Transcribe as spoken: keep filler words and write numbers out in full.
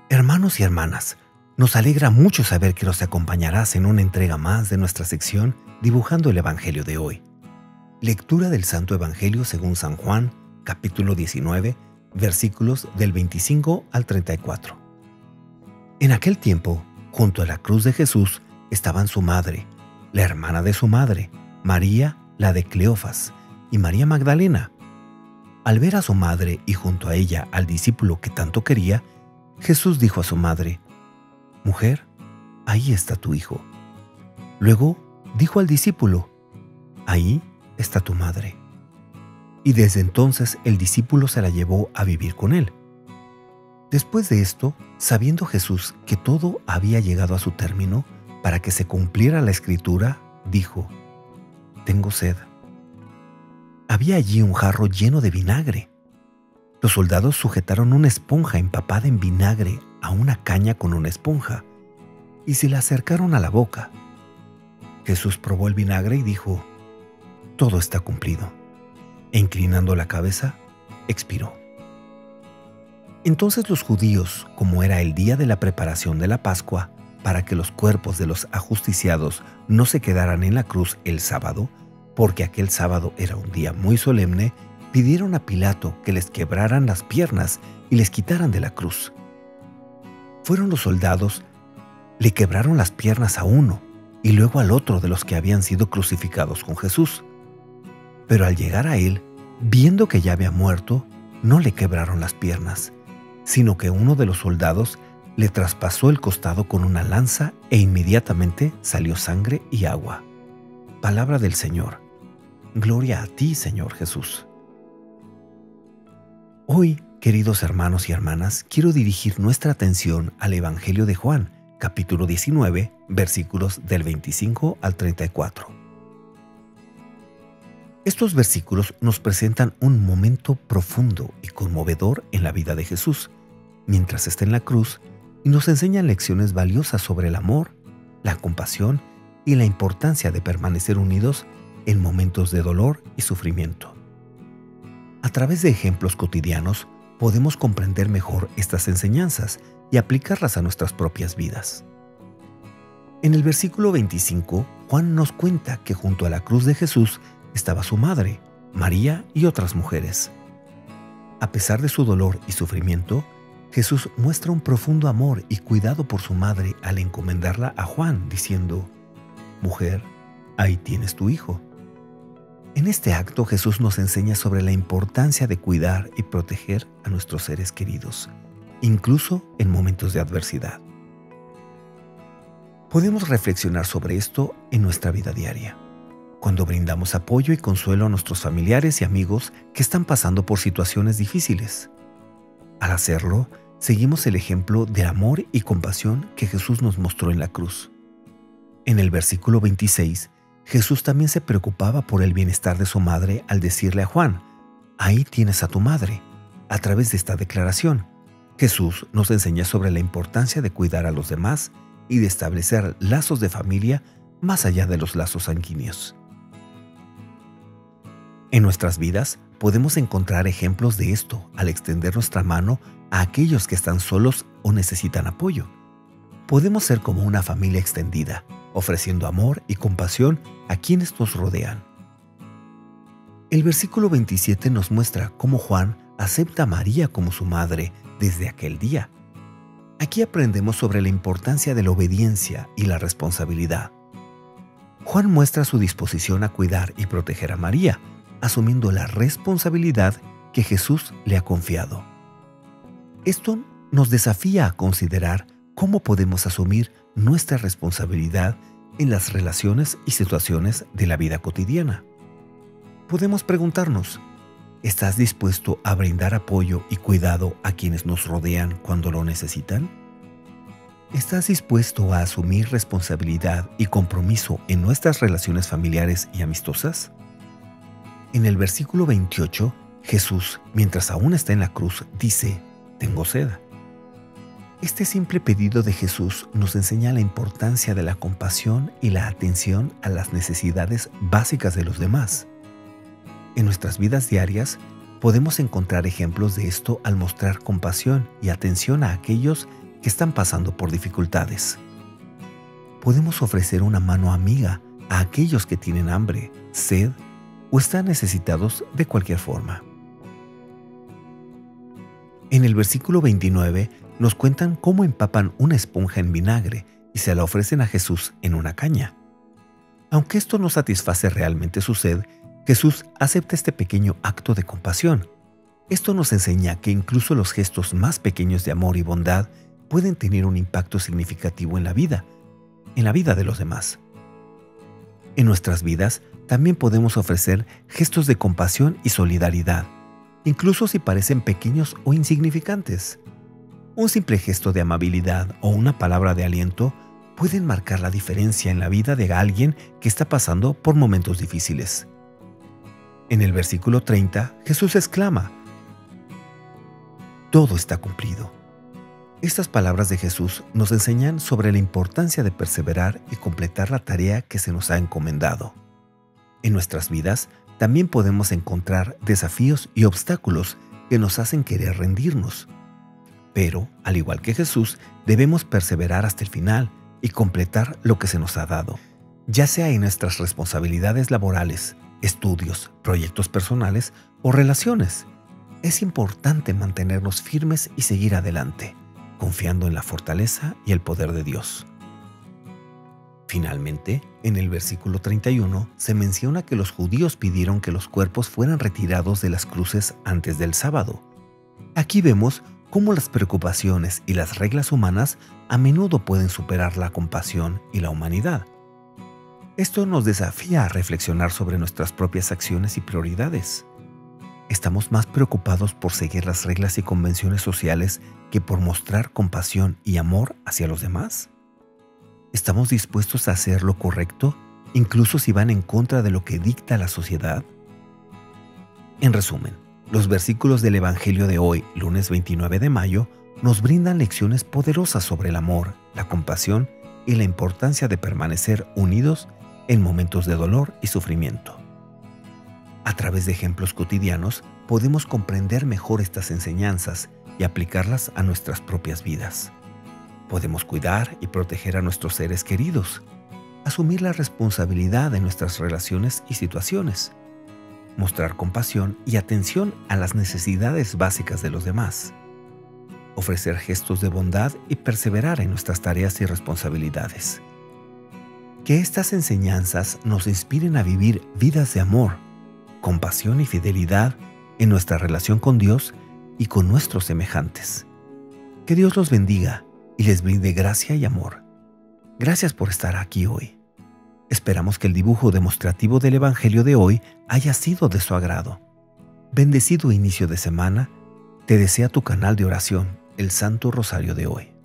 Hermanos y hermanas, nos alegra mucho saber que nos acompañarás en una entrega más de nuestra sección Dibujando el Evangelio de hoy. Lectura del Santo Evangelio según San Juan, capítulo diecinueve, versículos del veinticinco al treinta y cuatro. En aquel tiempo, junto a la cruz de Jesús, estaban su madre, la hermana de su madre, María, la de Cleofas, y María Magdalena. Al ver a su madre y junto a ella al discípulo que tanto quería, Jesús dijo a su madre: «Mujer, ahí está tu hijo». Luego dijo al discípulo: «Ahí está tu madre». Y desde entonces el discípulo se la llevó a vivir con él. Después de esto, sabiendo Jesús que todo había llegado a su término, para que se cumpliera la Escritura, dijo: «Tengo sed». Había allí un jarro lleno de vinagre. Los soldados sujetaron una esponja empapada en vinagre a una caña con una esponja y se la acercaron a la boca. Jesús probó el vinagre y dijo: «Todo está cumplido». E inclinando la cabeza, expiró. Entonces los judíos, como era el día de la preparación de la Pascua, para que los cuerpos de los ajusticiados no se quedaran en la cruz el sábado, porque aquel sábado era un día muy solemne, pidieron a Pilato que les quebraran las piernas y les quitaran de la cruz. Fueron los soldados, le quebraron las piernas a uno y luego al otro de los que habían sido crucificados con Jesús. Pero al llegar a él, viendo que ya había muerto, no le quebraron las piernas, sino que uno de los soldados le traspasó el costado con una lanza e inmediatamente salió sangre y agua. Palabra del Señor. Gloria a ti, Señor Jesús. Hoy, queridos hermanos y hermanas, quiero dirigir nuestra atención al Evangelio de Juan, capítulo diecinueve, versículos del veinticinco al treinta y cuatro. Estos versículos nos presentan un momento profundo y conmovedor en la vida de Jesús, mientras está en la cruz, y nos enseñan lecciones valiosas sobre el amor, la compasión y la importancia de permanecer unidos en momentos de dolor y sufrimiento. A través de ejemplos cotidianos podemos comprender mejor estas enseñanzas y aplicarlas a nuestras propias vidas. En el versículo veinticinco, Juan nos cuenta que junto a la cruz de Jesús estaba su madre, María y otras mujeres. A pesar de su dolor y sufrimiento, Jesús muestra un profundo amor y cuidado por su madre al encomendarla a Juan, diciendo: «Mujer, ahí tienes tu hijo». En este acto Jesús nos enseña sobre la importancia de cuidar y proteger a nuestros seres queridos, incluso en momentos de adversidad. Podemos reflexionar sobre esto en nuestra vida diaria, cuando brindamos apoyo y consuelo a nuestros familiares y amigos que están pasando por situaciones difíciles. Al hacerlo, seguimos el ejemplo de amor y compasión que Jesús nos mostró en la cruz. En el versículo veintiséis, Jesús también se preocupaba por el bienestar de su madre al decirle a Juan: «Ahí tienes a tu madre». A través de esta declaración, Jesús nos enseña sobre la importancia de cuidar a los demás y de establecer lazos de familia más allá de los lazos sanguíneos. En nuestras vidas podemos encontrar ejemplos de esto al extender nuestra mano a aquellos que están solos o necesitan apoyo. Podemos ser como una familia extendida, ofreciendo amor y compasión a quienes nos rodean. El versículo veintisiete nos muestra cómo Juan acepta a María como su madre desde aquel día. Aquí aprendemos sobre la importancia de la obediencia y la responsabilidad. Juan muestra su disposición a cuidar y proteger a María, asumiendo la responsabilidad que Jesús le ha confiado. Esto nos desafía a considerar cómo podemos asumir nuestra responsabilidad en las relaciones y situaciones de la vida cotidiana. Podemos preguntarnos: ¿estás dispuesto a brindar apoyo y cuidado a quienes nos rodean cuando lo necesitan? ¿Estás dispuesto a asumir responsabilidad y compromiso en nuestras relaciones familiares y amistosas? En el versículo veintiocho, Jesús, mientras aún está en la cruz, dice: «Tengo sed». Este simple pedido de Jesús nos enseña la importancia de la compasión y la atención a las necesidades básicas de los demás. En nuestras vidas diarias podemos encontrar ejemplos de esto al mostrar compasión y atención a aquellos que están pasando por dificultades. Podemos ofrecer una mano amiga a aquellos que tienen hambre, sed o están necesitados de cualquier forma. En el versículo veintinueve nos cuentan cómo empapan una esponja en vinagre y se la ofrecen a Jesús en una caña. Aunque esto no satisface realmente su sed, Jesús acepta este pequeño acto de compasión. Esto nos enseña que incluso los gestos más pequeños de amor y bondad pueden tener un impacto significativo en la vida, en la vida de los demás. En nuestras vidas también podemos ofrecer gestos de compasión y solidaridad, incluso si parecen pequeños o insignificantes. Un simple gesto de amabilidad o una palabra de aliento pueden marcar la diferencia en la vida de alguien que está pasando por momentos difíciles. En el versículo treinta, Jesús exclama: "Todo está cumplido". Estas palabras de Jesús nos enseñan sobre la importancia de perseverar y completar la tarea que se nos ha encomendado. En nuestras vidas también podemos encontrar desafíos y obstáculos que nos hacen querer rendirnos. Pero, al igual que Jesús, debemos perseverar hasta el final y completar lo que se nos ha dado, ya sea en nuestras responsabilidades laborales, estudios, proyectos personales o relaciones. Es importante mantenernos firmes y seguir adelante, confiando en la fortaleza y el poder de Dios. Finalmente, en el versículo treinta y uno se menciona que los judíos pidieron que los cuerpos fueran retirados de las cruces antes del sábado. Aquí vemos cómo las preocupaciones y las reglas humanas a menudo pueden superar la compasión y la humanidad. Esto nos desafía a reflexionar sobre nuestras propias acciones y prioridades. ¿Estamos más preocupados por seguir las reglas y convenciones sociales que por mostrar compasión y amor hacia los demás? ¿Estamos dispuestos a hacer lo correcto, incluso si van en contra de lo que dicta la sociedad? En resumen, los versículos del Evangelio de hoy, lunes veintinueve de mayo, nos brindan lecciones poderosas sobre el amor, la compasión y la importancia de permanecer unidos en momentos de dolor y sufrimiento. A través de ejemplos cotidianos, podemos comprender mejor estas enseñanzas y aplicarlas a nuestras propias vidas. Podemos cuidar y proteger a nuestros seres queridos, asumir la responsabilidad de nuestras relaciones y situaciones, mostrar compasión y atención a las necesidades básicas de los demás, ofrecer gestos de bondad y perseverar en nuestras tareas y responsabilidades. Que estas enseñanzas nos inspiren a vivir vidas de amor, compasión y fidelidad en nuestra relación con Dios y con nuestros semejantes. Que Dios los bendiga y les brinde gracia y amor. Gracias por estar aquí hoy. Esperamos que el dibujo demostrativo del Evangelio de hoy haya sido de su agrado. Bendecido inicio de semana, te desea tu canal de oración, el Santo Rosario de hoy.